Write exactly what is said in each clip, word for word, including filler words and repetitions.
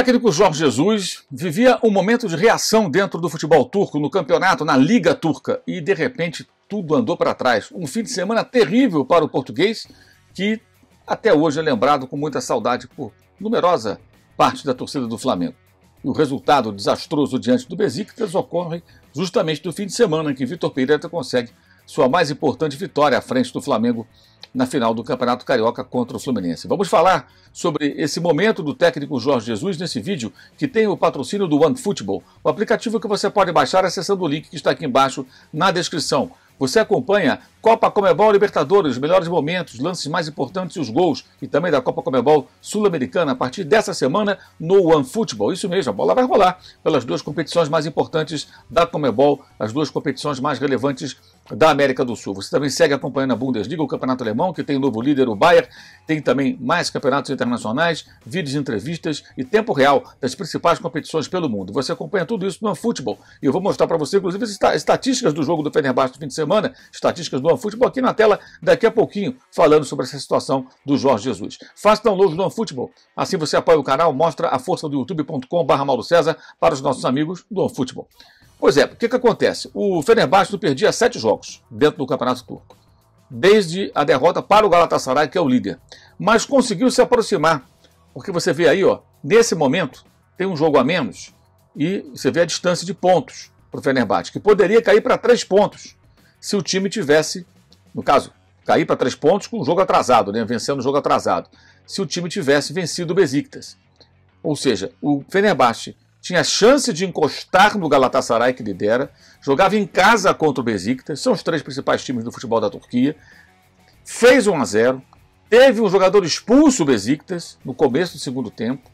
técnico Jorge Jesus vivia um momento de reação dentro do futebol turco, no campeonato, na Liga Turca, e de repente tudo andou para trás. Um fim de semana terrível para o português, que até hoje é lembrado com muita saudade por numerosa parte da torcida do Flamengo. E o resultado desastroso diante do Besiktas ocorre justamente no fim de semana em que Vitor Pereira consegue sua mais importante vitória à frente do Flamengo na final do Campeonato Carioca contra o Fluminense. Vamos falar sobre esse momento do técnico Jorge Jesus nesse vídeo que tem o patrocínio do OneFootball, o aplicativo que você pode baixar acessando o link que está aqui embaixo na descrição. Você acompanha Copa Conmebol Libertadores, os melhores momentos, lances mais importantes e os gols, e também da Copa Conmebol Sul-Americana a partir dessa semana no OneFootball. Isso mesmo, a bola vai rolar pelas duas competições mais importantes da Conmebol, as duas competições mais relevantes da América do Sul. Você também segue acompanhando a Bundesliga, o Campeonato Alemão, que tem o novo líder, o Bayern, tem também mais campeonatos internacionais, vídeos, entrevistas e tempo real das principais competições pelo mundo. Você acompanha tudo isso no OneFootball e eu vou mostrar para você, inclusive, as estatísticas do jogo do Fenerbahçe do fim de semana, estatísticas do OneFootball aqui na tela daqui a pouquinho, falando sobre essa situação do Jorge Jesus. Faça download do OneFootball, assim você apoia o canal, mostra a força do youtube ponto com barra Mauro César para os nossos amigos do OneFootball. Pois é, o que, que acontece? O Fenerbahçe perdia sete jogos dentro do Campeonato Turco, desde a derrota para o Galatasaray, que é o líder. Mas conseguiu se aproximar, porque você vê aí, ó, nesse momento, tem um jogo a menos e você vê a distância de pontos para o Fenerbahçe, que poderia cair para três pontos se o time tivesse, no caso, cair para três pontos com o jogo atrasado, né, vencendo o jogo atrasado, se o time tivesse vencido o Besiktas. Ou seja, o Fenerbahçe tinha chance de encostar no Galatasaray, que lidera, jogava em casa contra o Besiktas, são os três principais times do futebol da Turquia, fez um a zero, teve um jogador expulso, o Besiktas, no começo do segundo tempo,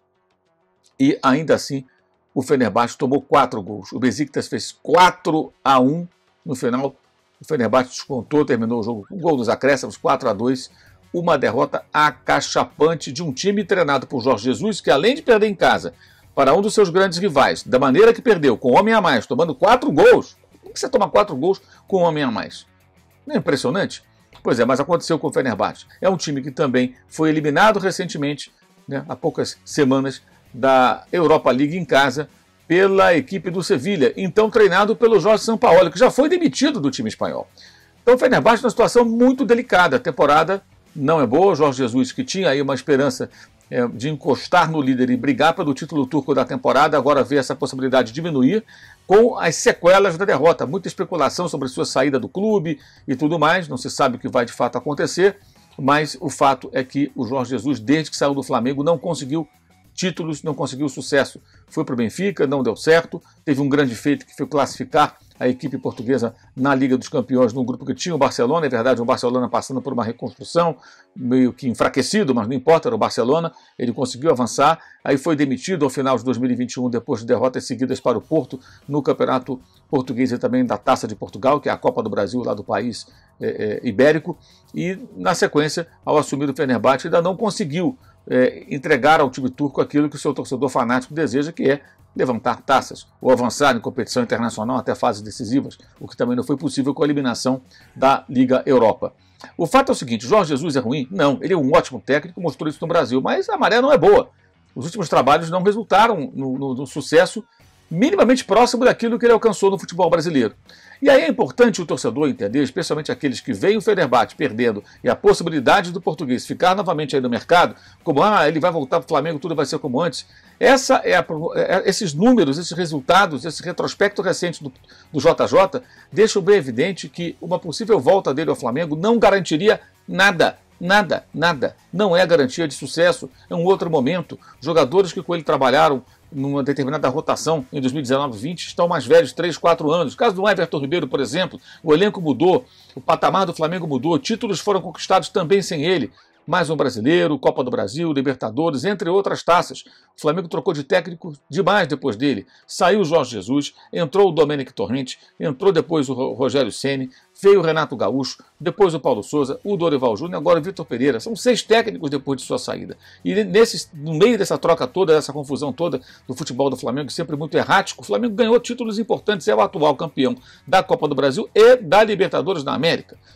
e ainda assim o Fenerbahçe tomou quatro gols. O Besiktas fez quatro a um no final, o Fenerbahçe descontou, terminou o jogo com um gol nos acréscimos, quatro a dois, uma derrota acachapante de um time treinado por Jorge Jesus, que além de perder em casa para um dos seus grandes rivais, da maneira que perdeu, com um homem a mais, tomando quatro gols. Como que você toma quatro gols com um homem a mais? Não é impressionante? Pois é, mas aconteceu com o Fenerbahçe. É um time que também foi eliminado recentemente, né, há poucas semanas, da Europa League em casa, pela equipe do Sevilha, então treinado pelo Jorge Sampaoli, que já foi demitido do time espanhol. Então o Fenerbahçe numa situação muito delicada. A temporada não é boa. O Jorge Jesus, que tinha aí uma esperança É, de encostar no líder e brigar pelo título turco da temporada, agora vê essa possibilidade diminuir com as sequelas da derrota. Muita especulação sobre sua saída do clube e tudo mais, não se sabe o que vai de fato acontecer, mas o fato é que o Jorge Jesus, desde que saiu do Flamengo, não conseguiu títulos, não conseguiu sucesso. Foi para o Benfica, não deu certo, teve um grande feito que foi classificar a equipe portuguesa na Liga dos Campeões, num grupo que tinha o Barcelona. É verdade, o Barcelona passando por uma reconstrução, meio que enfraquecido, mas não importa, era o Barcelona, ele conseguiu avançar, aí foi demitido ao final de dois mil e vinte e um, depois de derrotas seguidas para o Porto, no Campeonato Português e também da Taça de Portugal, que é a Copa do Brasil lá do país é, é, ibérico, e na sequência, ao assumir o Fenerbahçe, ainda não conseguiu é, entregar ao time turco aquilo que o seu torcedor fanático deseja, que é levantar taças ou avançar em competição internacional até fases decisivas, o que também não foi possível com a eliminação da Liga Europa. O fato é o seguinte: Jorge Jesus é ruim? Não, ele é um ótimo técnico, mostrou isso no Brasil, mas a maré não é boa. Os últimos trabalhos não resultaram no, no, no sucesso minimamente próximo daquilo que ele alcançou no futebol brasileiro. E aí é importante o torcedor entender, especialmente aqueles que veem o Fenerbahçe perdendo e a possibilidade do português ficar novamente aí no mercado, como ah, ele vai voltar para o Flamengo, tudo vai ser como antes. Essa é a, é, esses números, esses resultados, esse retrospecto recente do, do J J deixam bem evidente que uma possível volta dele ao Flamengo não garantiria nada. Nada, nada. Não é garantia de sucesso, é um outro momento. Jogadores que com ele trabalharam numa determinada rotação em dois mil e dezenove, vinte, estão mais velhos, três, quatro anos. No caso do Everton Ribeiro, por exemplo, o elenco mudou, o patamar do Flamengo mudou, títulos foram conquistados também sem ele. Mais um brasileiro, Copa do Brasil, Libertadores, entre outras taças. O Flamengo trocou de técnico demais depois dele. Saiu o Jorge Jesus, entrou o Domenic Torrente, entrou depois o Rogério Ceni, veio o Renato Gaúcho, depois o Paulo Souza, o Dorival Júnior, agora o Vitor Pereira. São seis técnicos depois de sua saída. E nesse, no meio dessa troca toda, dessa confusão toda do futebol do Flamengo, sempre muito errático, o Flamengo ganhou títulos importantes, é o atual campeão da Copa do Brasil e da Libertadores da América.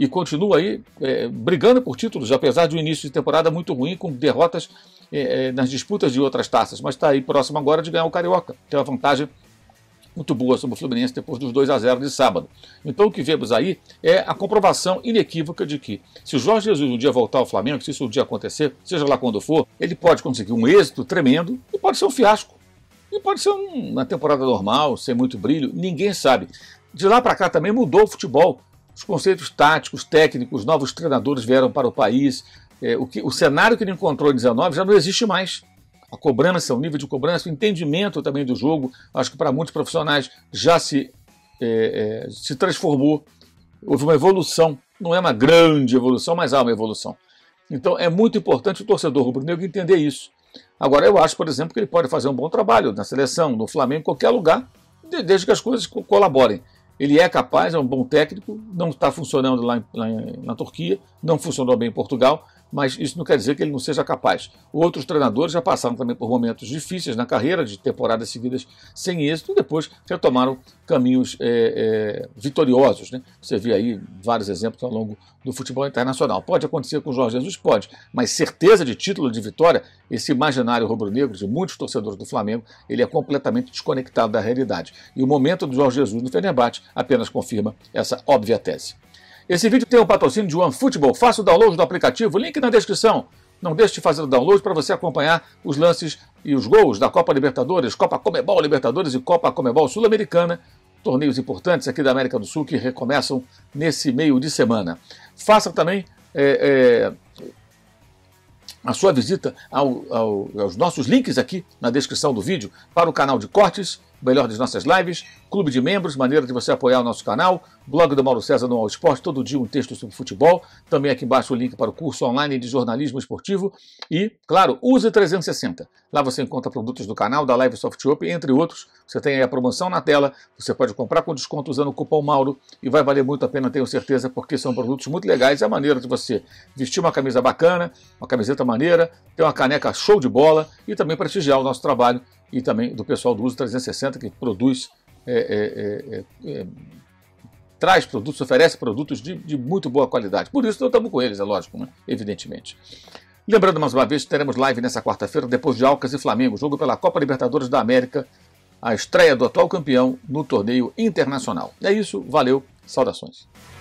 e continua aí é, brigando por títulos, apesar de um início de temporada muito ruim, com derrotas é, nas disputas de outras taças, mas está aí próximo agora de ganhar o Carioca, tem uma vantagem muito boa sobre o Fluminense depois dos dois a zero de sábado. Então o que vemos aí é a comprovação inequívoca de que se o Jorge Jesus um dia voltar ao Flamengo, se isso um dia acontecer, seja lá quando for, ele pode conseguir um êxito tremendo e pode ser um fiasco. E pode ser um, uma temporada normal, sem muito brilho, ninguém sabe. De lá para cá também mudou o futebol. Os conceitos táticos, técnicos, novos treinadores vieram para o país. É, o, que, o cenário que ele encontrou em dezenove já não existe mais. A cobrança, o nível de cobrança, o entendimento também do jogo, acho que para muitos profissionais já se, é, é, se transformou. Houve uma evolução, não é uma grande evolução, mas há uma evolução. Então é muito importante o torcedor rubro-negro entender isso. Agora eu acho, por exemplo, que ele pode fazer um bom trabalho na seleção, no Flamengo, em qualquer lugar, desde que as coisas colaborem. Ele é capaz, é um bom técnico, não está funcionando lá, em, lá em, na Turquia, não funcionou bem em Portugal, mas isso não quer dizer que ele não seja capaz. Outros treinadores já passaram também por momentos difíceis na carreira, de temporadas seguidas sem êxito, e depois retomaram caminhos é, é, vitoriosos, né? Você vê aí vários exemplos ao longo do futebol internacional. Pode acontecer com o Jorge Jesus? Pode, mas certeza de título, de vitória, esse imaginário rubro-negro de muitos torcedores do Flamengo, ele é completamente desconectado da realidade. E o momento do Jorge Jesus no Fenerbahçe apenas confirma essa óbvia tese. Esse vídeo tem o patrocínio de OneFootball. Faça o download do aplicativo, link na descrição. Não deixe de fazer o download para você acompanhar os lances e os gols da Copa Libertadores, Copa Comebol Libertadores e Copa Comebol Sul-Americana, torneios importantes aqui da América do Sul que recomeçam nesse meio de semana. Faça também é, é, a sua visita ao, ao, aos nossos links aqui na descrição do vídeo para o canal de cortes, o melhor das nossas lives, clube de membros, maneira de você apoiar o nosso canal, blog do Mauro César no All Sport, todo dia um texto sobre futebol, também aqui embaixo o link para o curso online de jornalismo esportivo e, claro, Use trezentos e sessenta. Lá você encontra produtos do canal, da Live Soft Open, entre outros. Você tem aí a promoção na tela, você pode comprar com desconto usando o cupom Mauro e vai valer muito a pena, tenho certeza, porque são produtos muito legais. É a maneira de você vestir uma camisa bacana, uma camiseta maneira, ter uma caneca show de bola e também prestigiar o nosso trabalho e também do pessoal do Use trezentos e sessenta que produz, é, é, é, é, traz produtos, oferece produtos de, de muito boa qualidade. Por isso, estamos com eles, é lógico, né? Evidentemente. Lembrando mais uma vez, teremos live nessa quarta-feira, depois de Alcas e Flamengo, jogo pela Copa Libertadores da América, a estreia do atual campeão no torneio internacional. É isso, valeu, saudações.